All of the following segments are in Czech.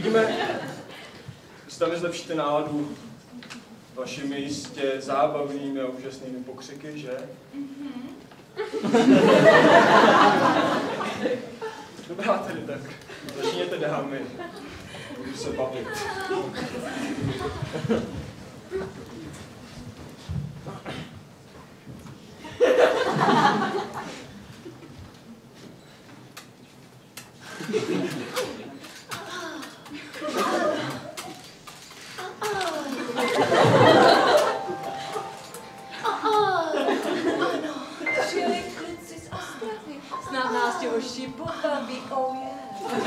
Uvidíme, zda mi zlepšíte náladu vašimi jistě zábavnými a úžasnými pokřiky, že? Dobrá tedy, tak začněte dámy. Budu se bavit. Snad nás tě hoši pobaví, oh yeah.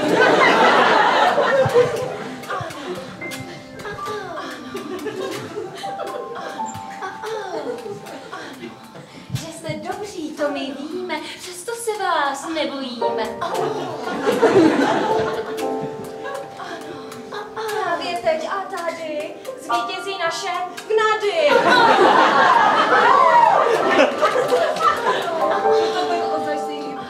Že jste dobří, to my víme, přesto se vás nebojíme. Právě teď a tady zvítězí naše gnady. To byl ozajstný hip.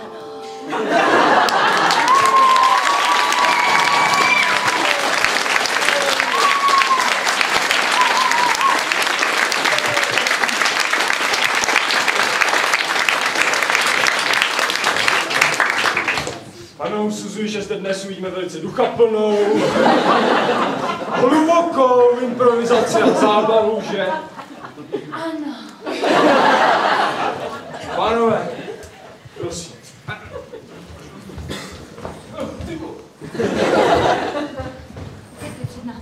Ano, usuzuji, že zde dnes uvidíme velice duchaplnou, hlubokou improvizaci a zábavu, že? Ano. Pánové, prosím. Jak je před náma?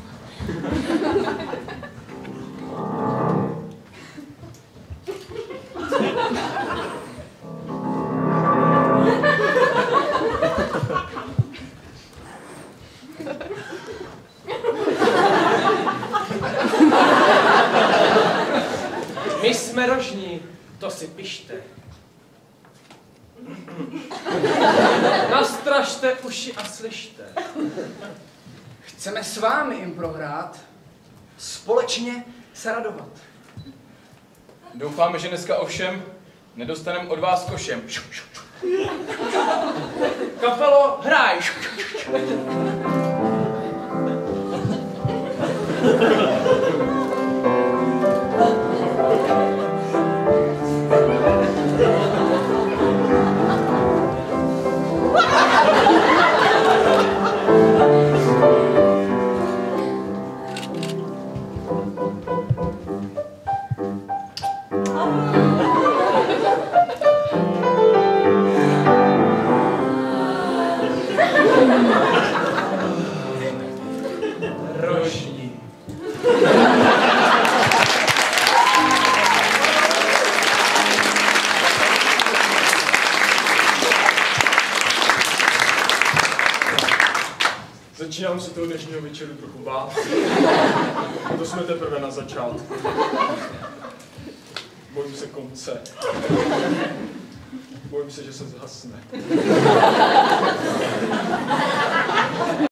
My jsme rožní, to si pište. Nastražte uši a slyšte. Chceme s vámi impro hrát, společně se radovat. Doufáme, že dneska ovšem nedostaneme od vás košem. Kapelo, hraj! Rožní. Začínám se toho dnešního večeru trochu bát. To jsme teprve na začátku. Bojím se konce. Bojím se, že se zhasne.